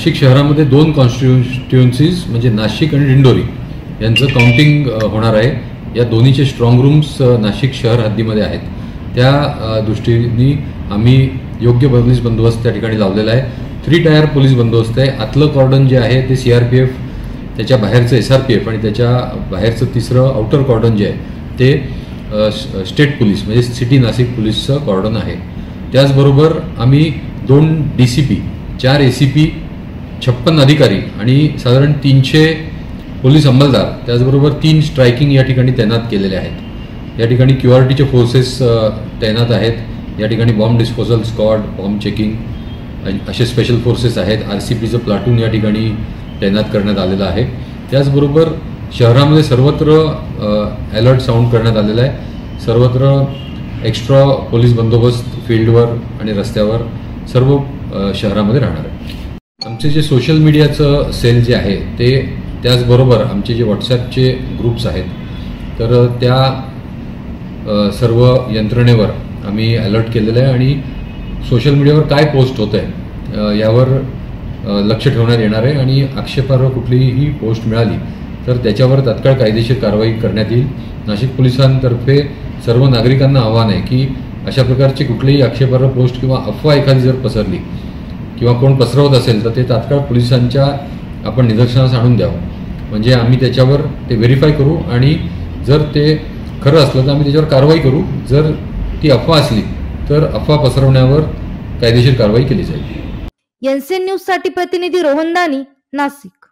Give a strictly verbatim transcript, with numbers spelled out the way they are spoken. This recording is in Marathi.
नाशिक शहरामध्ये दोन कॉन्स्टिट्युएन्सीज म्हणजे नाशिक आणि दिंडोरी यांचं काउंटिंग होणार आहे। या दोन्हीचे स्ट्रॉंग रूम्स नाशिक शहर हद्दीमध्ये आहेत। त्या दृष्टीने आम्ही योग्य पोलीस बंदोबस्त त्या ठिकाणी लावलेला आहे। थ्री टायर पोलीस बंदोबस्त आहे। आतलं कॉर्डन जे आहे ते सी आर पी एफ, त्याच्या बाहेरचं एस आर पी एफ आणि त्याच्या बाहेरचं तिसरं आउटर कॉर्डन जे आहे ते स्टेट पोलीस म्हणजे सिटी नाशिक पोलीसचं कॉर्डन आहे। त्याचबरोबर आम्ही दोन डी सी पी, चार ए सी पी, छप्पन अधिकारी आणि साधारण तीनशे पोलीस अंमलदार, त्याचबरोबर तीन स्ट्रायकिंग या ठिकाणी तैनात केलेले आहेत। या ठिकाणी क्यू आर टीचे फोर्सेस तैनात आहेत। या ठिकाणी bomb disposal squad, bomb checking असे स्पेशल फोर्सेस आहेत। आर सी पीचं प्लाटून या ठिकाणी तैनात करण्यात आलेलं आहे। त्याचबरोबर शहरामध्ये सर्वत्र अलर्ट साऊंड करण्यात आलेला आहे। सर्वत्र एक्स्ट्रा पोलीस बंदोबस्त फील्डवर आणि रस्त्यावर सर्व शहरामध्ये राहणार आहे। आमचे जे सोशल मीडियाचं सेल जे आहे ते, त्याचबरोबर आमचे जे व्हॉट्सॲपचे ग्रुप्स आहेत, तर त्या सर्व यंत्रणेवर आम्ही अलर्ट केलेलं आहे आणि सोशल मीडियावर काय पोस्ट होत आहे यावर लक्ष ठेवण्यात येणार आहे आणि आक्षेपार्ह कुठलीही पोस्ट मिळाली तर त्याच्यावर तात्काळ कायदेशीर कारवाई करण्यात येईल। नाशिक पोलिसांतर्फे सर्व नागरिकांना आवाहन आहे की अशा प्रकारचे कुठलेही आक्षेपार्ह पोस्ट किंवा अफवा एखादी जर पसरली किंवा कोण पसरवत असेल तर ते तात्काळ पोलिसांच्या आपण निदर्शनास आणून द्यावं, म्हणजे आम्ही त्याच्यावर ते व्हेरीफाय करू आणि जर ते खरं असलं तर आम्ही त्याच्यावर कारवाई करू। जर ती अफवा असली तर अफवा पसरवण्यावर कायदेशीर कारवाई केली जाईल। एन सी एन न्यूज साठी प्रतिनिधी रोहन दानी, नाशिक।